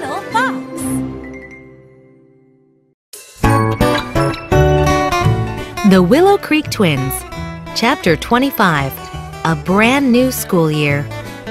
little fox. The Willow Creek Twins, Chapter 25, A Brand New School Year.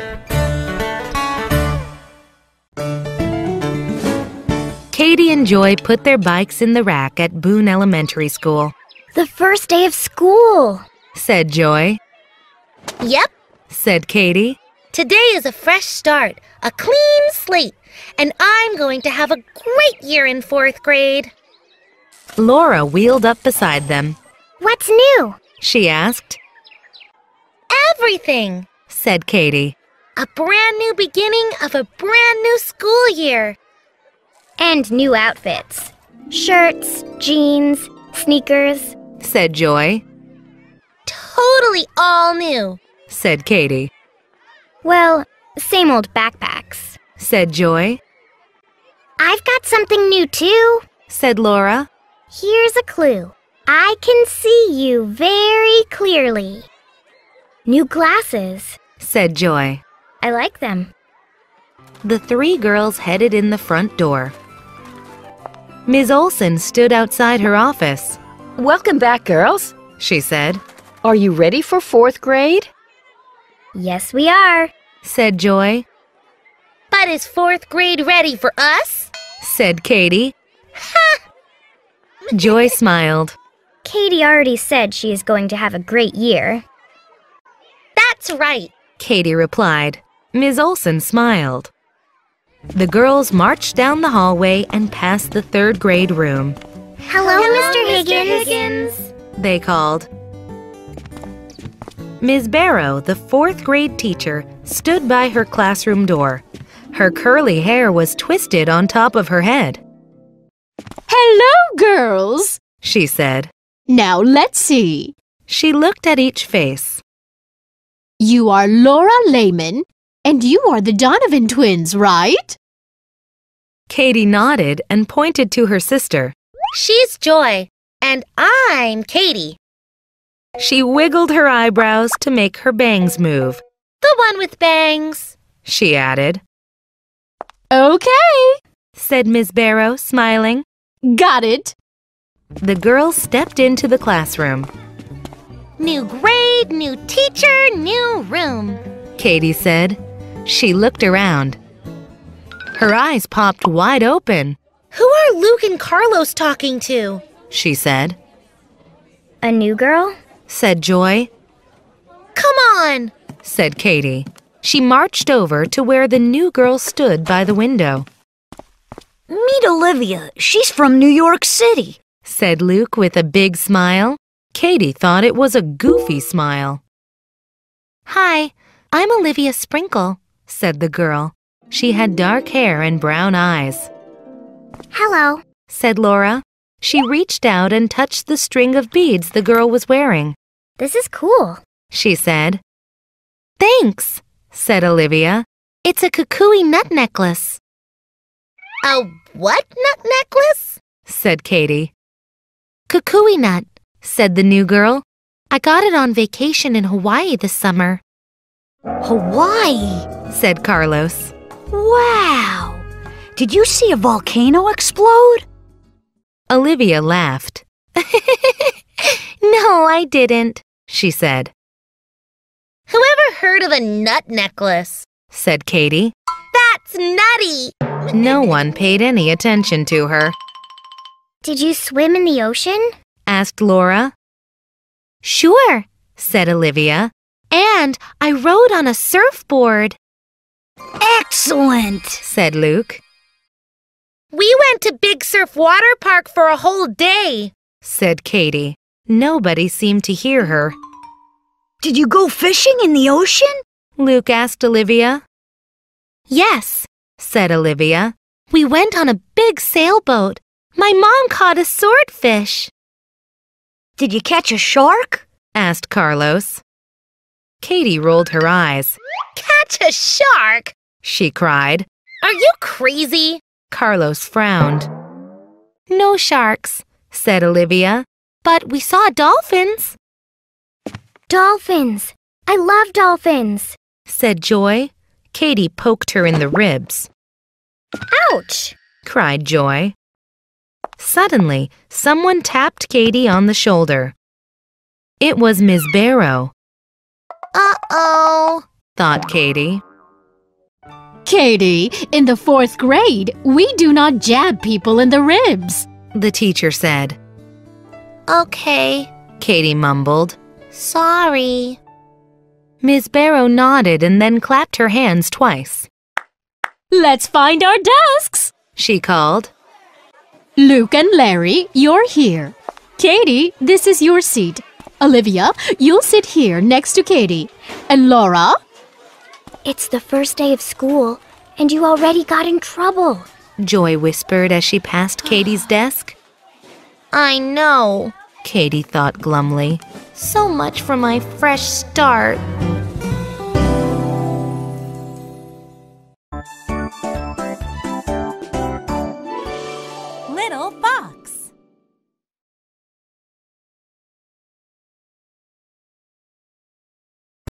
Katie and Joy put their bikes in the rack at Boone Elementary School. The first day of school, Said Joy. Yep, Said Katie. today is a fresh start, a clean slate, and I'm going to have a great year in 4th grade. Laura wheeled up beside them. What's new? She asked. Everything. Said Katie. A brand new beginning of a brand new school year. And new outfits. Shirts, jeans, sneakers. Said Joy. Totally all new. Said Katie. Well, same old backpacks. Said Joy. I've got something new too. Said Laura. Here's a clue. I can see you very clearly. New glasses. Said Joy. I like them. The three girls headed in the front door. Ms. Olson stood outside her office. Welcome back, girls. She said. Are you ready for 4th grade? Yes, we are. Said Joy. But is 4th grade ready for us? Said Katie. Joy smiled. Katie already said she is going to have a great year. That's right. Katie replied. Ms. Olson smiled. The girls marched down the hallway and past the 3rd grade room. Hello, Mr. Higgins. They called. Ms. Barrow, the 4th grade teacher, stood by her classroom door. Her curly hair was twisted on top of her head. Hello, girls, She said. Now let's see. She looked at each face. You are Laura Lehman, and you are the Donovan twins, right? Katie nodded and pointed to her sister. She's Joy, and I'm Katie. She wiggled her eyebrows to make her bangs move. The one with bangs. She added. Okay, Said Ms. Barrow, smiling. got it. The girls stepped into the classroom. New grade, new teacher, new room. Katie said. She looked around. Her eyes popped wide open. Who are Luke and Carlos talking to? She said. A new girl? Said Joy. Come on. Said Katie. She marched over to where the new girl stood by the window. Meet Olivia. She's from New York City. Said Luke with a big smile. Katie thought it was a goofy smile. Hi, I'm Olivia Sprinkle, said the girl. She had dark hair and brown eyes. Hello. Said Laura. She reached out and touched the string of beads the girl was wearing. This is cool. She said. Thanks, said Olivia. It's a kukui nut necklace. A what nut necklace? Said Katie. Kukui nut, said the new girl. I got it on vacation in Hawaii this summer. Hawaii. Said Carlos. Wow. Did you see a volcano explode? Olivia laughed. No, I didn't, she said. Whoever heard of a nut necklace? Said Katie. That's nutty. No one paid any attention to her. Did you swim in the ocean? Asked Laura. Sure, said Olivia. And I rode on a surfboard, Excellent. said Luke. We went to Big Surf Water Park for a whole day. Said Katie. Nobody seemed to hear her. Did you go fishing in the ocean? Luke asked Olivia. Yes, said Olivia. We went on a big sailboat. My mom caught a swordfish. Did you catch a shark? Asked Carlos. Katie rolled her eyes. Catch a shark? She cried. Are you crazy? Carlos frowned. No sharks, said Olivia. But we saw dolphins. Dolphins. I love dolphins. Said Joy. Katie poked her in the ribs. Ouch! cried Joy. Suddenly, someone tapped Katie on the shoulder. It was Miss Barrow. Uh-oh, Thought Katie. Katie, in the 4th grade, we do not jab people in the ribs. The teacher said. okay, Katie mumbled. sorry. Miss Barrow nodded and then clapped her hands twice. Let's find our desks. She called. Luke and Larry, you're here. Katie, this is your seat. Olivia, you'll sit here next to Katie. And Laura? It's the first day of school, and you already got in trouble. Joy whispered as she passed Katie's desk. I know. Katie thought glumly. So much for my fresh start. Little Fox.